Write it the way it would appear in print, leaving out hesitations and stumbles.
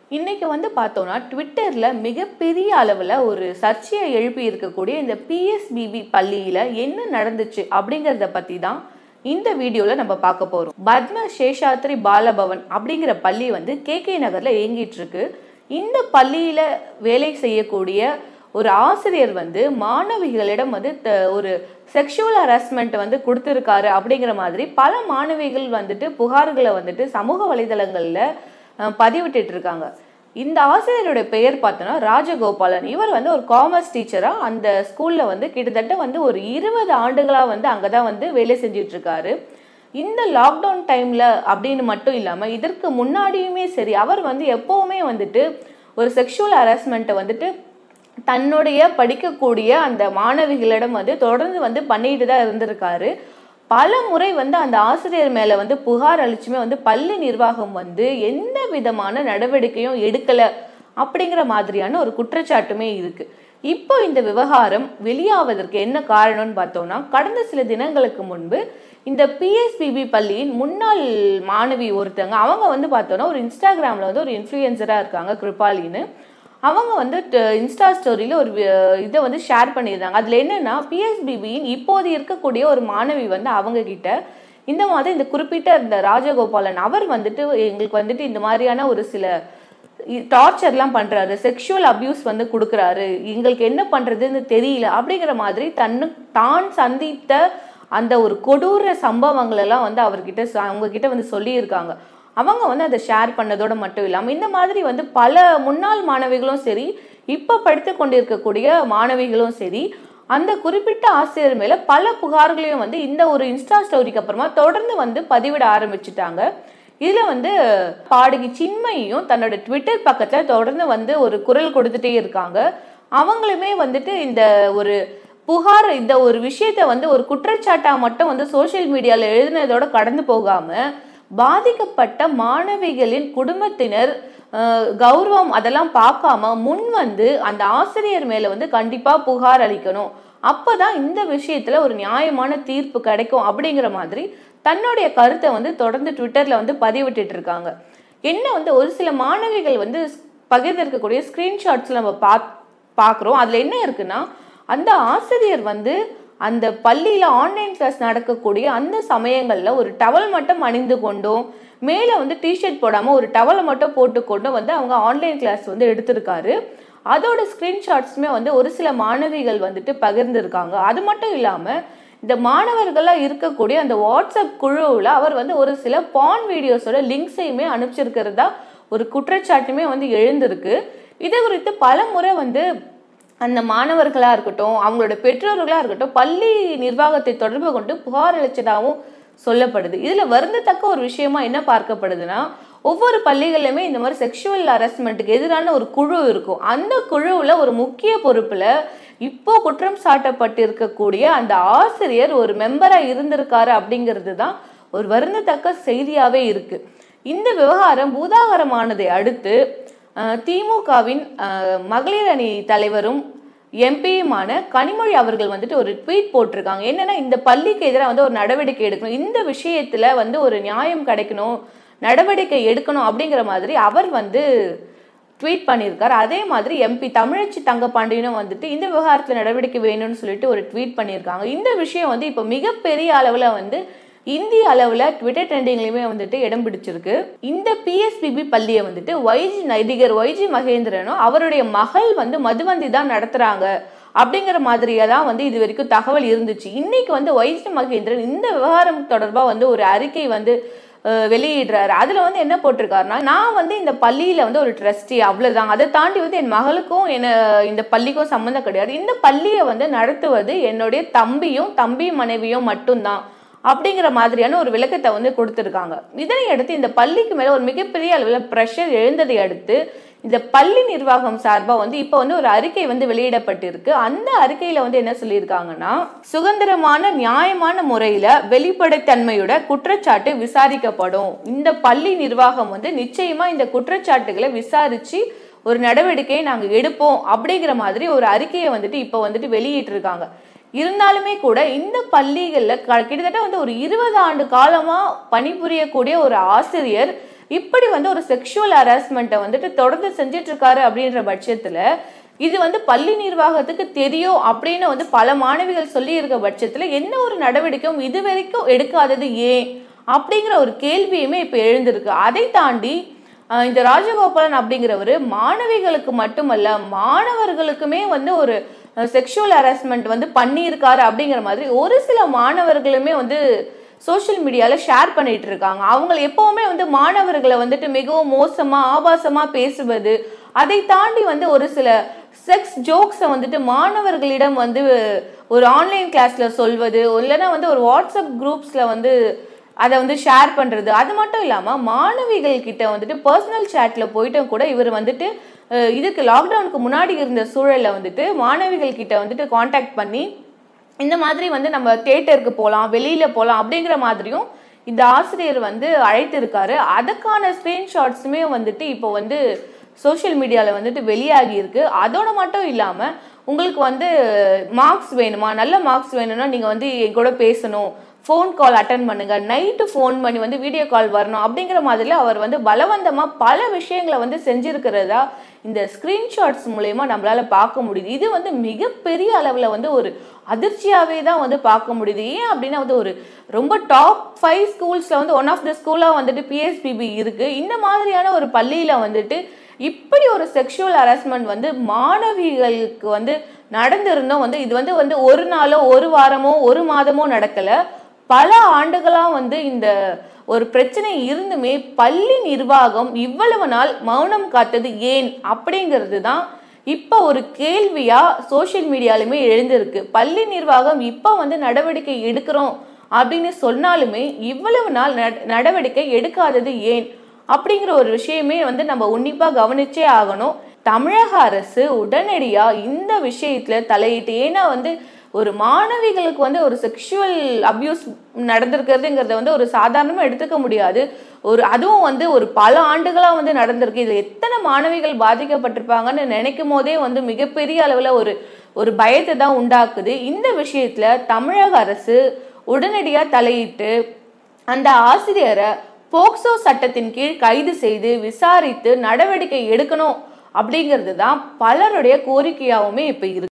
இன்னைக்கு வந்து பார்த்தோம்னா ட்விட்டர்ல மிகப்பெரிய அளவில் ஒரு சர்ச்சையை எழுப்பி இருக்கக்கூடிய இந்த பிஎஸ்பிபி பள்ளியில என்ன நடந்துச்சு அப்படிங்கிறத பத்தி தான் இந்த வீடியோல நம்ம பார்க்க போறோம். பத்ம சேஷாத்ரி பாலபவன் அப்படிங்கிற பள்ளி வந்து கே நகர்ல இயங்கிட்டு இருக்கு. இந்த பள்ளியில வேலை செய்யக்கூடிய ஒரு ஆசிரியர் வந்து மாணவிகளிடம் வந்து ஒரு செக்ஷுவல் ஹராஸ்மெண்ட் வந்து கொடுத்துருக்காரு அப்படிங்கிற மாதிரி பல மாணவிகள் வந்துட்டு புகார்களை வந்துட்டு சமூக வலைதளங்கள்ல பதிவிட்டு இருக்காங்க. இந்த ஆசிரியருடைய பெயர் பார்த்தோன்னா ராஜகோபாலன். இவர் வந்து ஒரு காமர்ஸ் டீச்சரா அந்த ஸ்கூல்ல வந்து கிட்டத்தட்ட வந்து ஒரு 20 ஆண்டுகளா வந்து அங்கதான் வந்து வேலை செஞ்சிட்டு இருக்காரு. இந்த லாக்டவுன் டைம்ல அப்படின்னு மட்டும் இல்லாம இதற்கு முன்னாடியுமே சரி அவர் வந்து எப்பவுமே வந்துட்டு ஒரு செக்ஷுவல் ஹராஸ்மெண்ட்டை வந்துட்டு தன்னுடைய படிக்கக்கூடிய அந்த மாணவிகளிடம் வந்து தொடர்ந்து வந்து பண்ணிட்டு தான் இருந்திருக்காரு. பல முறை வந்து அந்த ஆசிரியர் மேல வந்து புகார் அளிச்சுமே வந்து பள்ளி நிர்வாகம் வந்து எந்த விதமான நடவடிக்கையும் எடுக்கல அப்படிங்கிற மாதிரியான ஒரு குற்றச்சாட்டுமே இருக்கு. இப்போ இந்த விவகாரம் வெளியாவதற்கு என்ன காரணம்னு பார்த்தோம்னா, கடந்த சில தினங்களுக்கு முன்பு இந்த பிஎஸ்பிபி பள்ளியின் முன்னாள் மாணவி ஒருத்தங்க அவங்க வந்து பார்த்தோம்னா ஒரு இன்ஸ்டாகிராம்ல வந்து ஒரு இன்ஃப்ளூயன்சரா இருக்காங்க, கிருபாலின்னு. அவங்க வந்து இன்ஸ்டா ஸ்டோரியில ஒரு இதை வந்து ஷேர் பண்ணியிருந்தாங்க. அதுல என்னன்னா, பிஎஸ்பிபியின் இப்போது இருக்கக்கூடிய ஒரு மாணவி வந்து அவங்க கிட்ட இந்த மாதிரி இந்த குறிப்பிட்ட இந்த ராஜகோபாலன் அவர் வந்துட்டு எங்களுக்கு வந்துட்டு இந்த மாதிரியான ஒரு சில டார்ச்சர்லாம் பண்றாரு, செக்ஷுவல் அபியூஸ் வந்து கொடுக்குறாரு, எங்களுக்கு என்ன பண்றதுன்னு தெரியல அப்படிங்கிற மாதிரி தான் சந்தித்த அந்த ஒரு கொடூர சம்பவங்கள் எல்லாம் வந்து அவங்க கிட்ட வந்து சொல்லியிருக்காங்க. அவங்க வந்து அதை ஷேர் பண்ணதோட மட்டும் இல்லாமல் இந்த மாதிரி வந்து பல முன்னாள் மாணவிகளும் சரி, இப்போ படித்து கொண்டிருக்கக்கூடிய மாணவிகளும் சரி, அந்த குறிப்பிட்ட ஆசிரியர் மேல பல புகார்களையும் வந்து இந்த ஒரு இன்ஸ்டா ஸ்டோரிக்கு அப்புறமா தொடர்ந்து வந்து பதிவிட ஆரம்பிச்சுட்டாங்க. இதுல வந்து பாடகி சின்மயும் தன்னோட ட்விட்டர் பக்கத்துல தொடர்ந்து வந்து ஒரு குரல் கொடுத்துட்டே இருக்காங்க. அவங்களுமே வந்துட்டு இந்த ஒரு புகார் இந்த ஒரு விஷயத்த வந்து ஒரு குற்றச்சாட்டா மட்டும் வந்து சோசியல் மீடியால எழுதினதோட கடந்து போகாம பாதிக்கப்பட்ட மாணவிகளின் குடும்பத்தினர் கௌரவம் அதெல்லாம் பார்க்காம முன் வந்து அந்த ஆசிரியர் மேல வந்து கண்டிப்பா புகார் அளிக்கணும், அப்பதான் இந்த விஷயத்துல ஒரு நியாயமான தீர்ப்பு கிடைக்கும் அப்படிங்கிற மாதிரி தன்னுடைய கருத்தை வந்து தொடர்ந்து ட்விட்டர்ல வந்து பதிவிட்டு இருக்காங்க. என்ன வந்து ஒரு சில மாணவிகள் வந்து பகிர்ந்திருக்கக்கூடிய ஸ்கிரீன்ஷாட்ஸ்ல நம்ம பார்க்குறோம். அதுல என்ன இருக்குன்னா, அந்த ஆசிரியர் வந்து அந்த பள்ளியில ஆன்லைன் கிளாஸ் நடக்கக்கூடிய அந்த சமயங்கள்ல ஒரு டவல் மட்டும் அணிந்து கொண்டும் மேல வந்து டிஷர்ட் போடாம ஒரு டவலை மட்டும் போட்டுக்கொண்டும் வந்து அவங்க ஆன்லைன் கிளாஸ் வந்து எடுத்திருக்காரு. அதோட ஸ்கிரீன்ஷாட்ஸுமே வந்து ஒரு சில மாணவிகள் வந்துட்டு பகிர்ந்திருக்காங்க. அது மட்டும் இல்லாம இந்த மாணவர்களா இருக்கக்கூடிய அந்த வாட்ஸ்அப் குழுவில் அவர் வந்து ஒரு சில பான் வீடியோஸோட லிங்க்ஸையுமே அனுப்பிச்சிருக்கிறதா ஒரு குற்றச்சாட்டுமே வந்து எழுந்திருக்கு. இது குறித்து பல முறை வந்து அந்த மாணவர்களா இருக்கட்டும், அவங்களோட பெற்றோர்களா இருக்கட்டும், பள்ளி நிர்வாகத்தை தொடர்பு கொண்டு புகார் அளிச்சதாகவும் சொல்லப்படுது. இதுல வருந்தத்தக்க ஒரு விஷயமா என்ன பார்க்கப்படுதுன்னா, ஒவ்வொரு பள்ளிகளிலுமே இந்த மாதிரி செக்ஷுவல் ஹராஸ்மெண்ட்டுக்கு எதிரான ஒரு குழு இருக்கும். அந்த குழுவுல ஒரு முக்கிய பொறுப்புல இப்போ குற்றம் சாட்டப்பட்டிருக்கக்கூடிய அந்த ஆசிரியர் ஒரு மெம்பரா இருந்திருக்காரு அப்படிங்கிறது தான் ஒரு வருந்தத்தக்க செய்தியாவே இருக்கு. இந்த விவகாரம் பூதாகரமானதை அடுத்து திமுகவின் மகளிர் அணி தலைவரும் எம்பியுமான கனிமொழி அவர்கள் வந்துட்டு ஒரு ட்வீட் போட்டிருக்காங்க. என்னன்னா, இந்த பள்ளிக்கு எதிராக வந்து ஒரு நடவடிக்கை எடுக்கணும், இந்த விஷயத்துல வந்து ஒரு நியாயம் கிடைக்கணும், நடவடிக்கை எடுக்கணும் அப்படிங்கிற மாதிரி அவர் வந்து ட்வீட் பண்ணியிருக்காரு. அதே மாதிரி எம்பி தமிழச்சி தங்கப்பாண்டியனும் வந்துட்டு இந்த விவகாரத்துல நடவடிக்கை வேணும்னு சொல்லிட்டு ஒரு ட்வீட் பண்ணியிருக்காங்க. இந்த விஷயம் வந்து இப்போ மிகப்பெரிய அளவுல வந்து இந்திய அளவுல ட்விட்டர் ட்ரெண்டிங்லயுமே வந்துட்டு இடம் பிடிச்சிருக்கு. இந்த பிஎஸ்பிபி பள்ளியை வந்துட்டு நடிகர் ஒய்ஜி மகேந்திரனும் அவருடைய மகள் வந்து மதுவந்தி தான் நடத்துறாங்க அப்படிங்கிற மாதிரியா தான் வந்து இது வரைக்கும் தகவல் இருந்துச்சு. இன்னைக்கு வந்து ஒய்ஜி மகேந்திரன் இந்த விவகாரம் தொடர்பா வந்து ஒரு அறிக்கை வந்து வெளியிடுறாரு. அதுல வந்து என்ன போட்டிருக்காருன்னா, நான் வந்து இந்த பள்ளியில வந்து ஒரு ட்ரஸ்டி, அவ்வளவுதான், அதை தாண்டி வந்து என் மகளுக்கும் இந்த பள்ளிக்கும் சம்மந்தம் கிடையாது, இந்த பள்ளியை வந்து நடத்துவது என்னுடைய தம்பி மனைவியும் மட்டும்தான் அப்படிங்கிற மாதிரியான ஒரு விளக்கத்தை வந்து கொடுத்துருக்காங்க. இதனை அடுத்து இந்த பள்ளிக்கு மேல ஒரு மிகப்பெரிய அளவில் பிரஷர் எழுந்ததை அடுத்து இந்த பள்ளி நிர்வாகம் சார்பா வந்து இப்போ வந்து ஒரு அறிக்கை வந்து வெளியிடப்பட்டிருக்கு. அந்த அறிக்கையில வந்து என்ன சொல்லியிருக்காங்கன்னா, சுதந்திரமான நியாயமான முறையில வெளிப்படைத்தன்மையோட குற்றச்சாட்டு விசாரிக்கப்படும், இந்த பள்ளி நிர்வாகம் வந்து நிச்சயமா இந்த குற்றச்சாட்டுகளை விசாரிச்சு ஒரு நடவடிக்கையை நாங்க எடுப்போம் அப்படிங்கிற மாதிரி ஒரு அறிக்கையை வந்துட்டு இப்போ வந்துட்டு வெளியிட்டு இருக்காங்க. இருந்தாலுமே கூட இந்த பள்ளிகள்ல கிட்டத்தட்ட வந்து ஒரு 20 ஆண்டு காலமா பணிபுரியக்கூடிய ஒரு ஆசிரியர் இப்படி வந்து ஒரு செக்ஷுவல் ஹராஸ்மெண்ட்டை வந்துட்டு தொடர்ந்து செஞ்சுட்டு இருக்காரு அப்படின்ற பட்சத்துல இது வந்து பள்ளி நிர்வாகத்துக்கு தெரியும் அப்படின்னு வந்து பல மாணவிகள் சொல்லி இருக்க பட்சத்துல என்ன ஒரு நடவடிக்கையும் இது வரைக்கும் எடுக்காதது ஏன் அப்படிங்கிற ஒரு கேள்வியுமே இப்ப எழுந்திருக்கு. அதை தாண்டி இந்த ராஜகோபாலன் அப்படிங்கிறவரு மாணவிகளுக்கு மட்டுமல்ல மாணவர்களுக்குமே வந்து ஒரு செக்ஷுவல் ஹராஸ்மெண்ட் வந்து பண்ணியிருக்காரு அப்படிங்கிற மாதிரி ஒரு சில மாணவர்களுமே வந்து சோஷியல் மீடியால ஷேர் பண்ணிட்டு இருக்காங்க. அவங்க எப்பவுமே வந்து மாணவர்களை வந்துட்டு மிகவும் மோசமா ஆபாசமா பேசுவது, அதை தாண்டி வந்து ஒரு சில செக்ஸ் ஜோக்ஸை வந்துட்டு மாணவர்களிடம் வந்து ஒரு ஆன்லைன் கிளாஸ்ல சொல்வது, இல்லைன்னா வந்து ஒரு வாட்ஸ்அப் குரூப்ஸ்ல வந்து அதை வந்து ஷேர் பண்றது. அது மட்டும் இல்லாம மாணவிகள் கிட்ட வந்துட்டு பர்சனல் சேட்ல போயிட்டு கூட இவர் வந்துட்டு இதுக்கு லாக்டவுனுக்கு முன்னாடி இருந்த சூழல்ல வந்துட்டு மாணவிகள் கிட்ட வந்துட்டு கான்டாக்ட் பண்ணி இந்த மாதிரி வந்து நம்ம தியேட்டருக்கு போகலாம், வெளியில போகலாம் அப்படிங்கிற மாதிரியும் இந்த ஆசிரியர் வந்து அழைத்திருக்காரு. அதுக்கான ஸ்கிரீன்ஷாட்ஸுமே வந்துட்டு இப்போ வந்து சோஷியல் மீடியாவில் வந்துட்டு வெளியாகி இருக்கு. அதோட மட்டும் இல்லாமல் உங்களுக்கு வந்து மார்க்ஸ் வேணுமா, நல்ல மார்க்ஸ் வேணும்னா நீங்கள் வந்து என் கூட பேசணும், ஃபோன் கால் அட்டன் பண்ணுங்க, நைட்டு ஃபோன் பண்ணி வந்து வீடியோ கால் வரணும் அப்படிங்கிற மாதிரில அவர் வந்து பலவந்தமாக பல விஷயங்களை வந்து செஞ்சிருக்கிறதா இந்த ஸ்கிரீன்ஷாட்ஸ் மூலயமா நம்மளால பார்க்க முடியுது. இது வந்து மிகப்பெரிய அளவில் வந்து ஒரு அதிர்ச்சியாகவே தான் வந்து பார்க்க முடியுது. ஏன் அப்படின்னா வந்து ஒரு ரொம்ப டாப் 5 ஸ்கூல்ஸில் வந்து ஒன் ஆஃப் த ஸ்கூலாக வந்துட்டு PSBB இருக்குது. இந்த மாதிரியான ஒரு பள்ளியில் வந்துட்டு இப்படி ஒரு செக்ஷுவல் ஹராஸ்மெண்ட் வந்து மாணவிகளுக்கு வந்து நடந்திருந்தோம் வந்து இது வந்து வந்து ஒரு நாளோ ஒரு வாரமோ ஒரு மாதமோ நடக்கலை, பல ஆண்டுகளாக வந்து இந்த ஒரு பிரச்சனை இருந்துமே பள்ளி நிர்வாகம் இவ்வளவு நாள் மௌனம் காத்தது ஏன் அப்படிங்கிறது தான் இப்போ ஒரு கேள்வியா சோஷியல் மீடியாலுமே எழுந்திருக்கு. பள்ளி நிர்வாகம் இப்போ வந்து நடவடிக்கை எடுக்கிறோம் அப்படின்னு சொன்னாலுமே இவ்வளவு நாள் நடவடிக்கை எடுக்காதது ஏன் அப்படிங்கிற ஒரு விஷயமே வந்து நம்ம உன்னிப்பா கவனிச்சே ஆகணும். தமிழக அரசு உடனடியா இந்த விஷயத்துல தலையிட்டு, ஏன்னா வந்து ஒரு மாணவிகளுக்கு வந்து ஒரு செக்ஷுவல் அபியூஸ் நடந்திருக்கிறதுங்கிறத வந்து ஒரு சாதாரணமா எடுத்துக்க முடியாது. அதுவும் வந்து ஒரு பல ஆண்டுகளா வந்து நடந்திருக்கு. இதுல எத்தனை மாணவிகள் பாதிக்கப்பட்டிருப்பாங்கன்னு நினைக்கும் போதே வந்து மிகப்பெரிய அளவுல ஒரு பயத்தை தான் உண்டாக்குது. இந்த விஷயத்துல தமிழக அரசு உடனடியா தலையிட்டு அந்த ஆசிரியரை போக்சோ சட்டத்தின் கீழ் கைது செய்து விசாரித்து நடவடிக்கை எடுக்கணும் அப்படிங்கிறது தான் பலருடைய கோரிக்கையாவுமே இப்ப இருக்கு.